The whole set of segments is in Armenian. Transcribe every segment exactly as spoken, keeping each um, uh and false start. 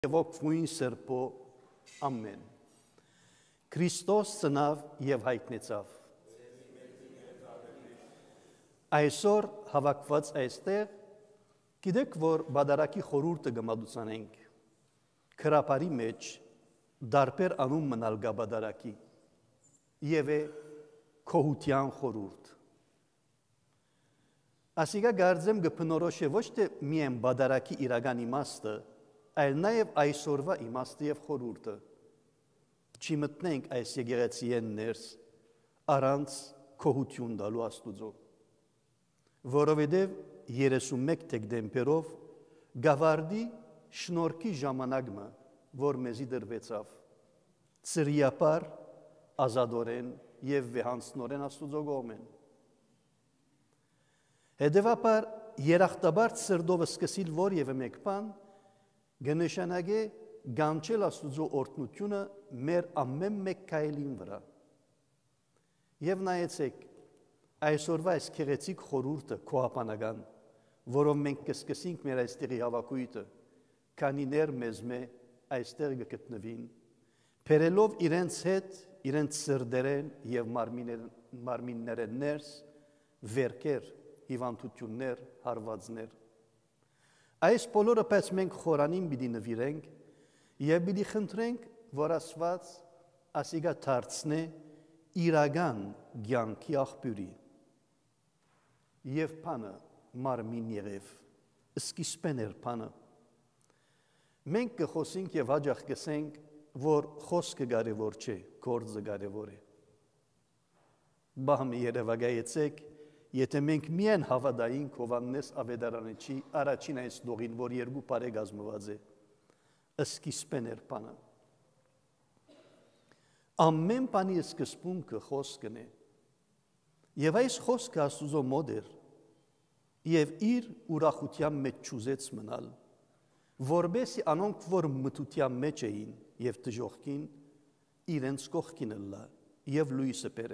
Եվոքվույն սրբո ամեն։ Քրիստոս ծնավ եւ հայտնեցավ։ Այսօր հավաքված այստեղ գիտեք, որ բադարակի խորհուրդը գմադուցանենք։ Քրապարի մեջ դարբեր անուն մնալ գա բադարակի եւ է քոհության խորհուրդ։ Ասիգա գարձեմ գփնորոշե ոչ թե միայն բադարակի իրական իմաստը, այլ նաև այսօրվա իմաստը եւ խորհուրդը։ Չի մտնենք այս եկեղեցիեն ներս առանց քոհություն տալու Աստուծո, որովհետև երեսունմեկ դեկտեմբերով գավարդի շնորհքի ժամանակը, որ մեզի դրվեցավ, ծրիապար, ազատորեն եւ վեհանցնորեն Աստուծո կողմեն։ Հետևաբար երախտաբար սրդով սկսիլ որևէ մեկ բան գնշանագե գանչել Աստուծո օրհնությունը մեր ամեն մեկ քայլին վրա։ Եվ նայեցեք, այսօրվա այս քեղեցիկ խորհուրդը քոհապանական, որով մենք կսկսենք մեր այստեղի հավաքույթը, քանիներ մեզ մե այստեղ գտնվին, փերելով իրենց հետ, իրենց սրդերեն եւ մարմիններեն ներս, վերքեր, հիվանդություններ, հարվածներ։ Այս բոլորը պես մենք խորանին պիտի նվիրենք եւ պիտի խնդրենք, որ Աստված ասիգա դարձնե իրական կյանքի աղբյուրի եւ բանը մարմին եղև, սկիզբեն էր բանը։ Մենք կխոսենք եւ հաջող կսենք, որ խոսքը կարևոր չէ, գործը կարևոր է։ Բահմի երևակայեցեք, եթե մենք միայն հավատայինք Հովհաննես Ավետարանչի առաջին այս դողին, որ երկու բարե գազմված է, սկիզբեն էր բանը։ Ամեն բանի սկզբունքը խոսքն է։ Եվ այս խոսքը Աստուծո մոտ էր, եւ իր ուրախության մեջ ճուզեց մնալ, որբեսի անոնք, որ մթության մեջ էին եւ դժոխքին, իրենց կողքին լա եւ լույսը բերե։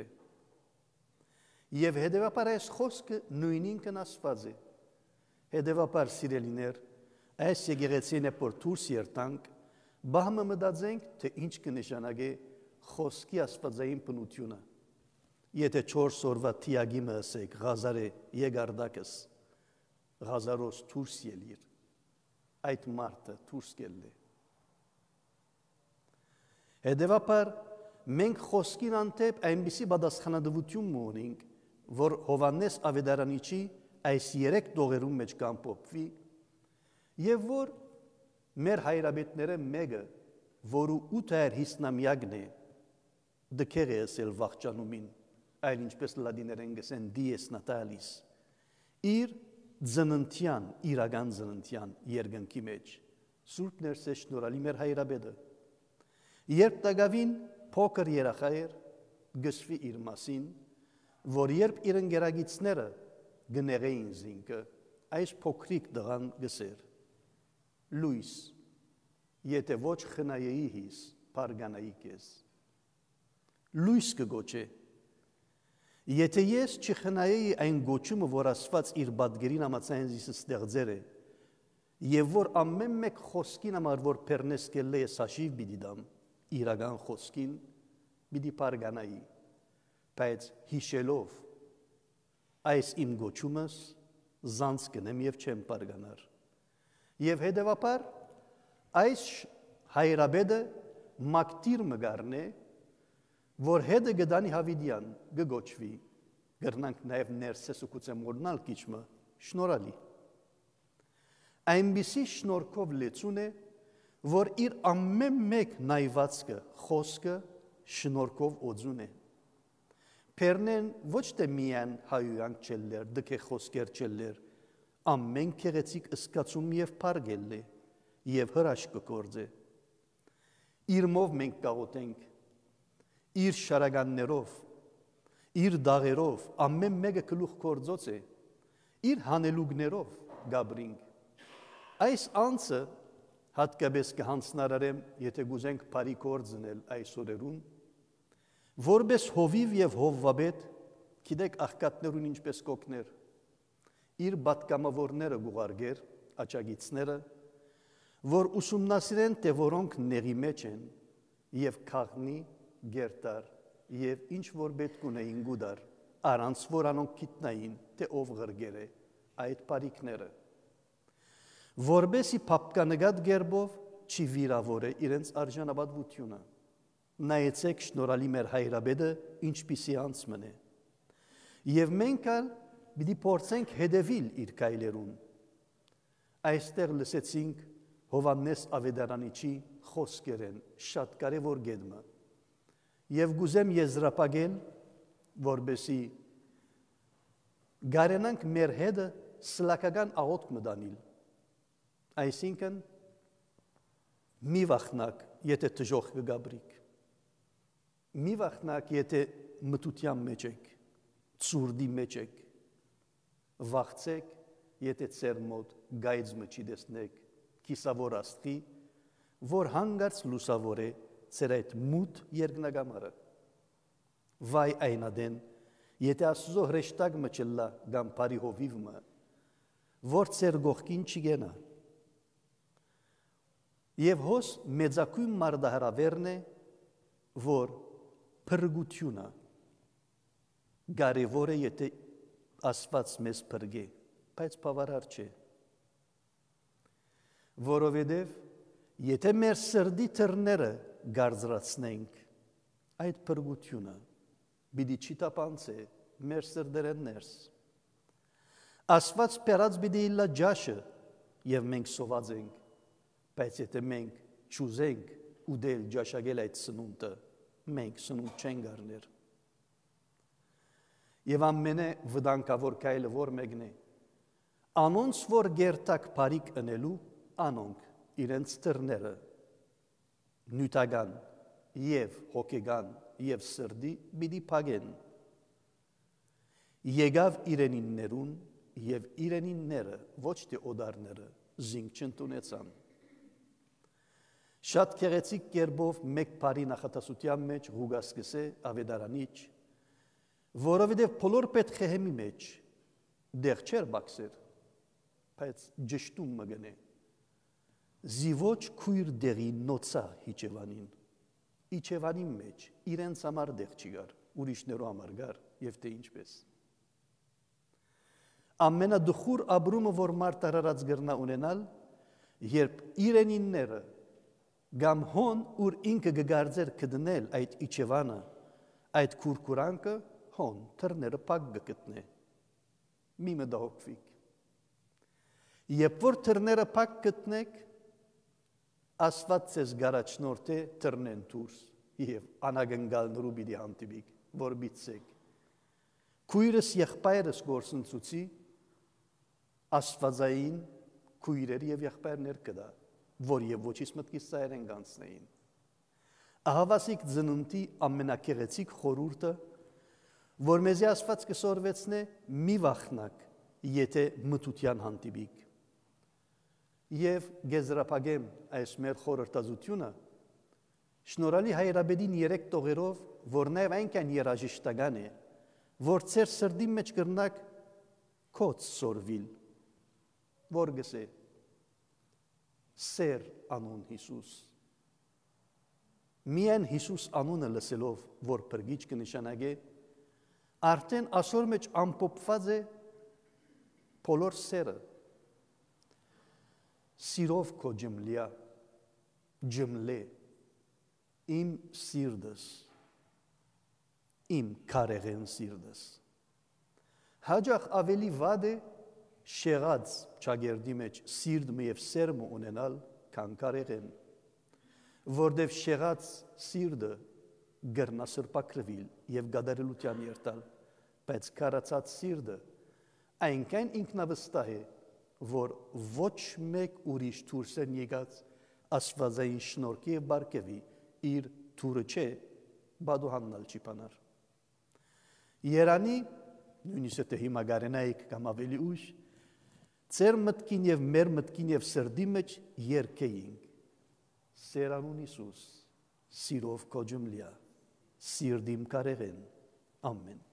Եվ հետևաբար այս խոսքը նույնինքն Աստված է։ Հետևաբար սիրելիներ, այս եկեղեցին է որ դուրս երտանք, բահմը մտածենք, թե ինչ կնշանակե խոսքի աստվածային բնությունը։ Եթե չորս օրվա թիագիմը ասեք, Ղազարե եկարդակս, Ղազարոս դուրս ելիր, այդ մարդը դուրս ելլե։ Հետևաբար մենք խոսքին անտեպ այնպիսի պատասխանատվություն ունենք, որ Հովհաննես Ավետարանիչի այս երեք դողերում մեջ կամփոփվի եւ որ մեր հայրաբետները մեկը, որը ութ հարյուր հիսնամյակն է, դքեր է ասել վախճանումին, այլ ինչպես լատիներեն գսեն dies natalis, իր ծննդյան, իրական ծննդյան երկնքի մեջ, Սուրբ Ներսե շնորհալի մեր հայրաբետը, երբ տագավին փոքր երախա էր, գսվի իր մասին, որ երբ իր ընկերագիցները գներեին զինքը, այս փոքրիկ դղան գսեր, լույս, եթե ոչ խնայեի հիս, պարգանայի կեզ, լույս կգոչե, եթե ես չխնայեի այն գոչումը, որ Աստված իր բադգերին ամացային զիսը ստեղծեր է, և որ ամեն մեկ խոսքին համար, որ պերնես կելլե ես հաշիվ բիդի դամ, իրական խոսքին բիդի պարգանայի, բայց հիշելով այս իմ գոչումս զանց կնեմ եւ չեմ պարգանար։ Եվ հետևաբար այս հայրաբեդը մակտիր մգարն է, որ հետը գդանի հավիդյան գգոչվի, գրնանք նաեւ ներսես ու կուծեմ օրնալ կիչմը շնորհալի։ Այնպիսի շնորհքով լեցուն է, որ իր ամեն մեկ նայվածքը, խոսքը շնորհքով օձուն է։ Պերնեն ոչ թե միայն հայույանք չելլեր, դքե խոսքեր չելլեր, ամեն քեղեցիկ ըսկացում եւ պարգել է, եւ հրաշք կգործե։ Իր մով մենք կաղոտենք, իր շարականներով, իր դաղերով, ամեն մեկը գլուխ գործոց է, իր հանելուկներով գաբրինք։ Այս անձը հատկապես կհանձնարարեմ, եթե գուզենք բարի գործնել այս օրերուն, որպես հովիվ եւ հովվաբեդ, գիտեք աղքատներուն ինչպես կօգներ, իր պատգամավորները գուղարկեր, աճագիցները, որ ուսումնասիրեն, թե որոնք ների մեջ են, եւ քաղնի, գերտար, եւ ինչ որ պետք ունեին գուդար, առանց որ անոնք գիտնային, թե ով ղրգեր է այդ բարիքները, որբեսի փապկանգատ գերբով չի վիրավորե իրենց արժանապատվությունը։ Նայեցեք շնորհալի մեր հայրաբեդը ինչպիսի անցմն է։ Եվ մենք ալ պիտի փորձենք հետևել իր քայլերուն։ Այստեղ լսեցինք Հովհաննես Ավետարանիչի խոսքերեն շատ կարևոր գեդմը։ Եվ գուզեմ եզրապագել, որբեսի գարենանք մեր հետը սլակական աղոթք մտանիլ։ Այսինքն մի վախնակ, եթե տժող կգաբրիկ, մի վախնակ, եթե մտության մեջ եք, ծուրդի մեջ եք, վախցեք, եթե ծեր մոտ գայձմը չի դեսնեք, կիսավոր աստղի, որ հանգարց լուսավոր է ծեր այդ մութ երկնագամարը։ Վայ այնադեն, եթե Աստծո հրեշտակը չլա կամ բարի հովիվը, որ ծեր գողքին չգենա։ Եվ հոս մեծակույն մարդահրավերն է, որ փրկությունը կարևոր է, եթե Աստված մեզ փրկե, բայց բավարար չէ։ Որովհետև եթե մեր սրդի թռները գարձրացնենք, այդ փրկությունը պիտի չտապանցե մեր սրդերեն ներս։ Աստված պերած պիտի իլա ջաշը, եւ մենք սոված ենք, բայց եթե մենք չուզենք ուդել ջաշագել այդ սնունդը, մենք սնունդ չենք առներ։ Եվ ամենը վտանգավոր քայլը որ մեկն է, անոնց որ գերտակ բարիք ընելու, անոնք իրենց թռները նյութական եւ հոգեգան եւ սրդի պիտի փագեն։ Եկավ իրենիններուն եւ իրենինները, ոչ թե օդարները, զինք չընդունեցան։ Շատ գեղեցիկ կերպով մեկ բարի նախատասության մեջ Ղուգասկս է Ավետարանիչ, որովհետև բոլոր Պետխեհեմի մեջ դեղ չեր բաքսեր, բայց ճշտում մգնե։ Զիվոչ քույր դեղի նոցա Իջևանին, Իջևանի մեջ իրենց համար դեղ չի գար, ուրիշներու համար գար եւ թե ինչպես։ Ամենադխուր ապրումը, որ մարդ արարած գրնա ունենալ, երբ իրենինները կամ հոն, ուր ինքը գգարձեր կդնել այդ Իջևանը, այդ քուրքուրանքը, հոն, թռները պակ գգտնե, մի մտահոգվիկ։ Երբ որ թռները պակ գտնեք, Աստված ձեզ գարաչնորդ է թռնեն դուրս եւ անագնգալներու պիտի հանդիպիկ, որ բիցեք։ Քույրս եղբայրս գործընծուցի աստվածային քույրեր եւ եղբայրներ կդա, որ եւ ոչից մտքից ծայրեն գանցնեին։ Ահավասիկ ծնունդի ամենակեղեցիկ խորհուրդը, որ մեզի Աստված կսորվեցնե մի վախնակ, եթե մտության հանդիպիկ։ Եվ գեզրապագեմ այս մեր խորհրդածությունը, շնորհալի հայրաբեդին երեք տողերով, որ նաև այնքան երաժշտական է, որ ծեր սրդի մեջ կրնակ կոց սորվիլ, որ գսե սեր անուն Հիսուս։ Միայն Հիսուս անունը լսելով, որ փրկիչ կնշանակե, արդեն ասոր մեջ ամփոփված է բոլոր սերը։ Սիրով քո ջմլիա, ջմլե, իմ սիրտս, իմ քարեղեն սիրտս։ Հաջող ավելի վատ է շեղած ճագերդի մեջ սիրտը եւ սերմը ունենալ, քան քարեղեն, որտեւ շեղած սիրտը գրնա սրբակրվիլ եւ գադարելության երթալ, բայց քարացած սիրտը այնքան ինքնավստահ է, որ ոչ մեկ ուրիշ դուրսեն եկած աստվածային շնորհքի եւ բարգեւի իր դուրը չէ, բադուհաննալ չի բանար։ Երանի, նույնիսկ թե հիմա գարենայիք կամ ավելի ուշ, ծեր մտքին եւ մեր մտքին եւ սրդի մեջ երկեինք։ Սերանուն Հիսուս, սիրով քո ջմլիա, սիրդիմ կարեղեն, ամեն։